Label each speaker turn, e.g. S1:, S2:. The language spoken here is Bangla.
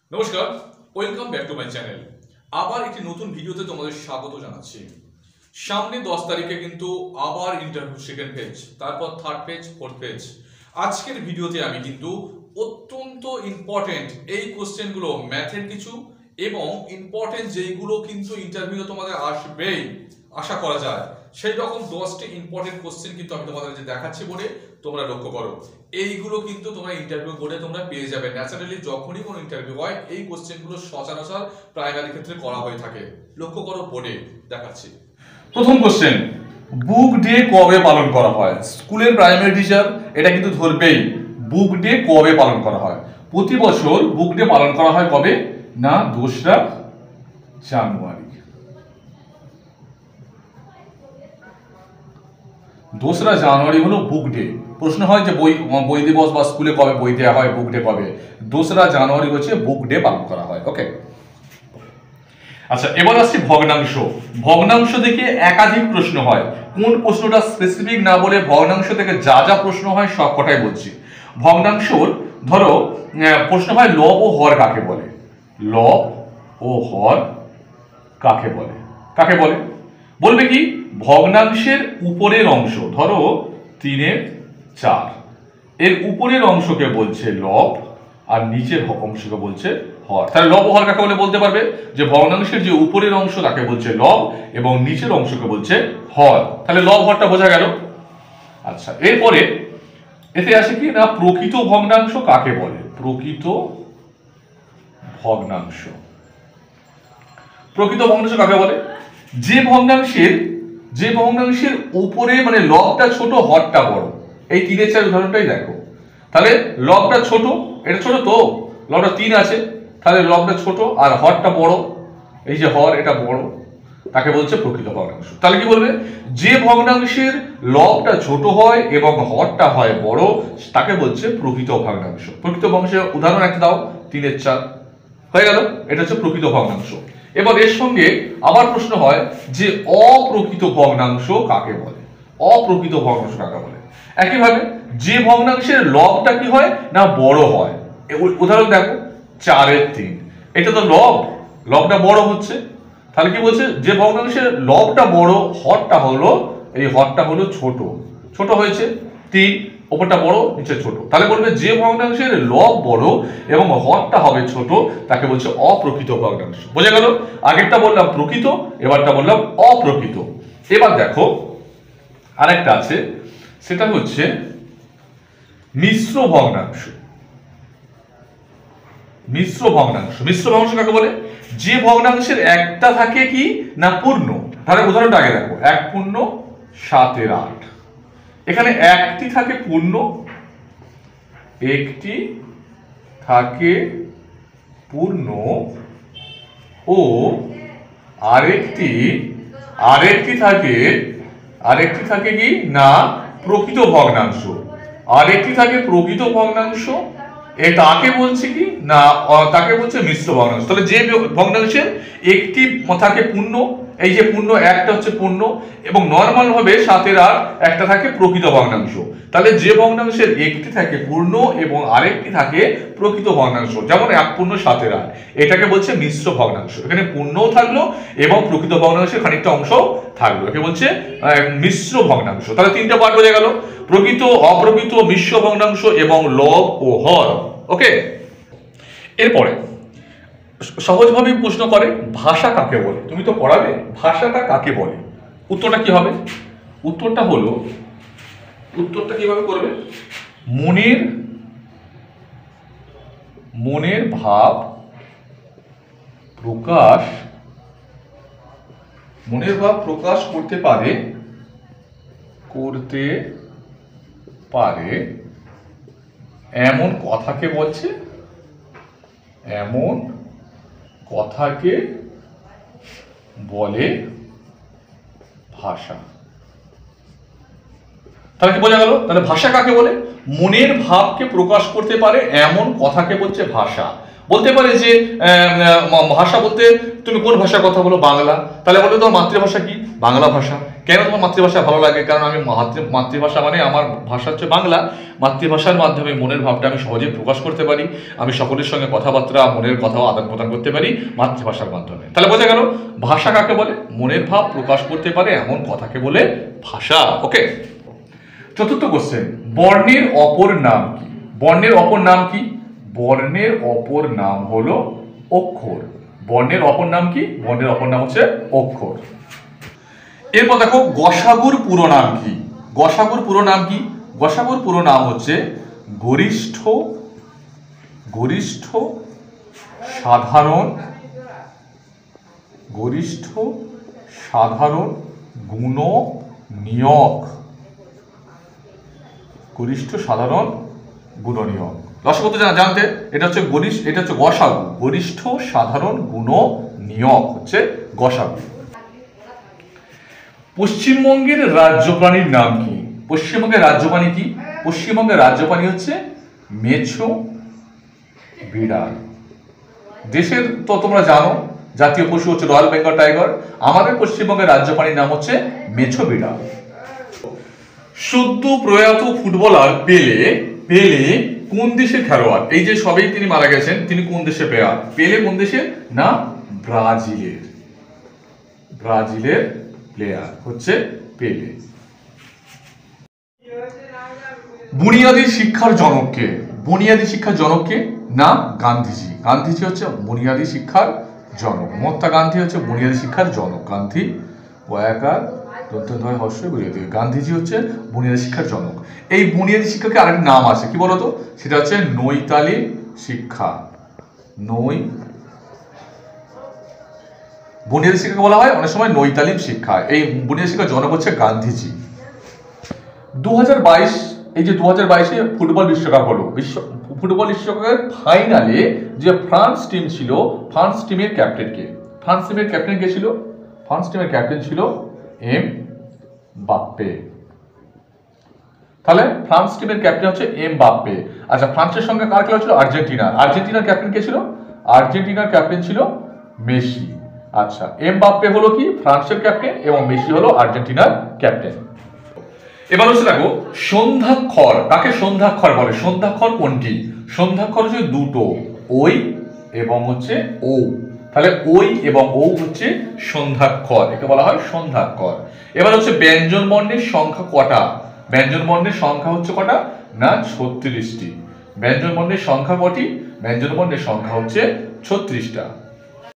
S1: নমস্কার, welcome back to my channel. আবার একটি নতুন ভিডিওতে তোমাদের স্বাগত জানাচ্ছি। সামনে 10 তারিখে কিন্তু আবার ইন্টারভিউ সেকেন্ড পেজ, তারপর থার্ড পেজ, ফোর্থ পেজ। আজকের ভিডিওতে আমি কিন্তু অত্যন্ত ইম্পর্টেন্ট এই কোশ্চেনগুলো ম্যাথের কিছু এবং ইম্পর্টেন্ট যেইগুলো কিন্তু ইন্টারভিউতে তোমাদের আসবেই আশা করা যায় সেই রকম 10টি ইম্পর্টেন্ট কোশ্চেন কিন্তু আমি তোমাদের যে দেখাচ্ছি বলে তোমরা লক্ষ্য করো। এইগুলো কিন্তু তোমরা ইন্টারভিউ বোর্ডে তোমরা পেয়ে যাবে। ন্যাচারালি যখনই কোনো ইন্টারভিউ হয় এই কোশ্চেনগুলো সচরাচর প্রাইমারি ক্ষেত্রে করা হয়ে থাকে। লক্ষ্য করো বোর্ডে দেখাচ্ছি। প্রথম কোশ্চেন, বুক ডে কবে পালন করা হয়? স্কুলের প্রাইমারি টিচার এটা কিন্তু ধরবেই, বুক ডে কবে পালন করা হয়। প্রতি বছর বুক ডে পালন করা হয় কবে না 2রা জানুয়ারি। 2রা জানুয়ারি হলো বুক ডে। প্রশ্ন হয় যে বই দিবস বা স্কুলে কবে বই দেওয়া হয়, বুক ডে কবে? 2রা জানুয়ারি হচ্ছে বুক ডে পালন করা হয়। ওকে, আচ্ছা এবার আসছি ভগ্নাংশ। ভগ্নাংশ থেকে একাধিক প্রশ্ন হয়। কোন প্রশ্নটা স্পেসিফিক না বলে ভগ্নাংশ থেকে যা যা প্রশ্ন হয় সব কটাই বলছি। ভগ্নাংশর ধরো প্রশ্ন হয় লব ও হর কাকে বলে? লব ও হর কাকে বলে? কাকে বলে বলবে কি? ভগ্নাংশের উপরের অংশ, ধরো 3/4, এর উপরের অংশকে বলছে লব আর নিচের অংশকে বলছে হর। তাহলে লব ও হর কাকে বলে বলতে পারবে যে ভগ্নাংশের যে উপরের অংশ তাকে বলছে লব এবং নিচের অংশকে বলছে হর। তাহলে লব হরটা বোঝা গেল। আচ্ছা এরপরে এতে আসে কি না প্রকৃত ভগ্নাংশ কাকে বলে? প্রকৃত ভগ্নাংশ, প্রকৃত ভগ্নাংশ কাকে বলে? যে ভগ্নাংশের উপরে মানে লবটা ছোট হরটা বড়। এই 3/4 উদাহরণটাই দেখো। তাহলে লবটা ছোট, এটা ছোট তো, লবটা 3 আছে, তাহলে লবটা ছোট আর হরটা বড়, এই যে হর এটা বড়, তাকে বলছে প্রকৃত ভগ্নাংশ। তাহলে কি বলবে? যে ভগ্নাংশের লবটা ছোট হয় এবং হরটা হয় বড় তাকে বলছে প্রকৃত ভগ্নাংশ। প্রকৃত ভগ্নাংশের উদাহরণ একটা দাও। 3/4 হয়ে গেল, এটা হচ্ছে প্রকৃত ভগ্নাংশ। এবার এর সঙ্গে আবার প্রশ্ন হয় যে অপ্রকৃত ভগ্নাংশ কাকে বলে? অপ্রকৃত ভগ্নাংশ কাকে বলে? একইভাবে যে ভগ্নাংশের লবটা কি হয় না বড় হয়, উদাহরণ দেখো 4/3, এটা তো লবটা বড় হচ্ছে। তাহলে কি বলছে? যে ভগ্নাংশের লবটা বড় হরটা হলো এই হরটা হলো ছোট হয়েছে 3, ওপরটা বড় নিচে ছোট। তাহলে বলবে যে ভগ্নাংশের লব বড় এবং হরটা হবে ছোট তাকে বলছে অপ্রকৃত ভগ্নাংশ। বোঝা গেল? আগেরটা বললাম প্রকৃত, এবারটা বললাম অপ্রকৃত। এবার দেখো আরেকটা আছে, সেটা হচ্ছে মিশ্র ভগ্নাংশ। মিশ্র ভগ্নাংশ কাকে বলে? যে ভগ্নাংশের একটা থাকে কি না পূর্ণ। তাহলে উদাহরণটা আগে দেখো, 1/7/8, এখানে একটি থাকে পূর্ণ, একটি থাকে পূর্ণ ও আরেকটি থাকে কি না প্রকৃত ভগ্নাংশ। আরেকটি থাকে প্রকৃত ভগ্নাংশ, তাকে বলছে কি না তাকে বলছে মিশ্র ভগ্নাংশ। তাহলে যে ভগ্নাংশের একটি থাকে পূর্ণ, এই যে পূর্ণ একটা হচ্ছে পূর্ণ এবং নর্মাল ভাবে 7/8 একটা থাকে প্রকৃত ভগ্নাংশ। তাহলে যে ভগ্নাংশের একটি থাকে পূর্ণ এবং আরেকটি থাকে প্রকৃত ভগ্নাংশ, যেমন 1/7/8, এটাকে বলছে মিশ্র ভগ্নাংশ। এখানে পূর্ণও থাকলো এবং প্রকৃত ভগ্নাংশের খানিকটা অংশ থাকলো, একে বলছে মিশ্র ভগ্নাংশ। তাহলে 3টা পার্ট বোঝা গেল, প্রকৃত, অপ্রকৃত, মিশ্র ভগ্নাংশ এবং লব ও হর। ওকে, এরপরে সহজভাবে প্রশ্ন করে ভাষা কাকে বলে? তুমি তো পড়াবে, ভাষাটা কাকে বলে? উত্তরটা কি হবে? উত্তরটা কিভাবে করবে? মনের ভাব প্রকাশ করতে পারে এমন কথাকে বলছে, এমন কথাকে বলে ভাষা। তাহলে কি বোঝা গেল? তাহলে ভাষা কাকে বলে? মনের ভাবকে প্রকাশ করতে পারে এমন কথাকে বলছে ভাষা। বলতে পারে যে ভাষা বলতে তুমি কোন ভাষার কথা বলো? বাংলা। তাহলে বলবে তোমার মাতৃভাষা কি? বাংলা ভাষা। কেন তোমার মাতৃভাষা ভালো লাগে? কারণ আমি মাতৃভাষা মানে আমার ভাষা হচ্ছে বাংলা। মাতৃভাষার মাধ্যমে মনের ভাবটা আমি সহজে প্রকাশ করতে পারি, আমি সকলের সঙ্গে কথাবার্তা মনের কথাও আদান প্রদান করতে পারি মাতৃভাষার মাধ্যমে। তাহলে বোঝা গেল ভাষা কাকে বলে? মনের ভাব প্রকাশ করতে পারে এমন কথাকে বলে ভাষা। ওকে, চতুর্থ কোশ্চেন, বর্ণের অপর নাম কি? বর্ণের অপর নাম কি? বর্ণের অপর নাম হলো অক্ষর। বর্ণের অপর নাম কি? বর্ণের অপর নাম হচ্ছে অক্ষর। এরপর দেখো গসাগুর পুরো নাম কি? গসাগুর পুরো নাম কি? গসাগুর পুরো নাম হচ্ছে গরিষ্ঠ সাধারণ গুণনীয়ক। গরিষ্ঠ সাধারণ গুণনীয়ক। লসাগু তো জানতে, এটা হচ্ছে গসাগু। গরিষ্ঠ সাধারণ গুণনীয়ক হচ্ছে গসাগু। পশ্চিমবঙ্গের রাজ্য প্রাণীর নাম কি? পশ্চিমবঙ্গের রাজ্য প্রাণী কি? পশ্চিমবঙ্গের রাজ্য প্রাণী হচ্ছে মেছো বিড়াল। দেশের তো তোমরা জানো জাতীয় পশু হচ্ছে রয়্যাল বেঙ্গল টাইগার। আমাদের পশ্চিমবঙ্গের রাজ্য প্রাণীর নাম হচ্ছে মেছো বিড়াল। সদ্য প্রয়াত ফুটবলার পেলে কোন দেশের খেলোয়াড়? এই যে সবেই তিনি মারা গেছেন, তিনি কোন দেশের প্লেয়ার? পেলে কোন দেশের? না, ব্রাজিলের প্লেয়ার হচ্ছে পেলে। বুনিয়াদী শিক্ষার জনক কে? বুনিয়াদী শিক্ষার জনক কে? না, গান্ধীজি। গান্ধীজি হচ্ছে বুনিয়াদী শিক্ষার জনক। মহাত্মা গান্ধী হচ্ছে বুনিয়াদী শিক্ষার জনক। গান্ধী গান্ধীজি হচ্ছে বুনিয়াদী শিক্ষার জনক। এই বুনিয়াদী শিক্ষাকে আরেকটা নাম আছে, কি বলতো? সেটা হচ্ছে নৈতালিম শিক্ষা। বুনিয়াদী শিক্ষাকে বলা হয় অনেক সময় নৈতালিম শিক্ষা। এই বুনিয়াদী শিক্ষার জনক হচ্ছে গান্ধীজি। 2022, এই যে 2022-এ ফুটবল বিশ্বকাপ হলো। ফুটবল বিশ্বকাপের ফাইনালে যে ফ্রান্স টিম ছিল, ফ্রান্স টিমের ক্যাপ্টেন কে? ফ্রান্স টিমের ক্যাপ্টেন কে ছিল? ফ্রান্স টিমের ক্যাপ্টেন ছিল এমবাপ্পে। তাহলে ফ্রান্স টিমের ক্যাপ্টেন হচ্ছে এমবাপ্পে। আচ্ছা, ফ্রান্সের সঙ্গে কার খেলা ছিল? আর্জেন্টিনা। আর্জেন্টিনার ক্যাপ্টেন কে ছিল? আর্জেন্টিনার ক্যাপ্টেন ছিল মেসি। আচ্ছা, এমবাপ্পে হলো কি ফ্রান্সের ক্যাপ্টেন এবং মেসি হলো আর্জেন্টিনার ক্যাপ্টেন। এবার হচ্ছে দেখো সন্ধ্যাক্ষর কাকে সন্ধ্যাক্ষর বলে? সন্ধ্যাক্ষর কোনটি? সন্ধ্যাক্ষর হচ্ছে দুটো, ওই এবং হচ্ছে ও। তাহলে ওই এবং ও হচ্ছে সন্ধ্যাক্ষর, একে বলা হয় সন্ধ্যাক্ষর। এবার হচ্ছে ব্যঞ্জন বর্ণের সংখ্যা কটা? ব্যঞ্জন বর্ণের সংখ্যা হচ্ছে কটা? না, 36টি। ব্যঞ্জন বর্ণের সংখ্যা কটি? ব্যঞ্জন বর্ণের সংখ্যা হচ্ছে 36টা।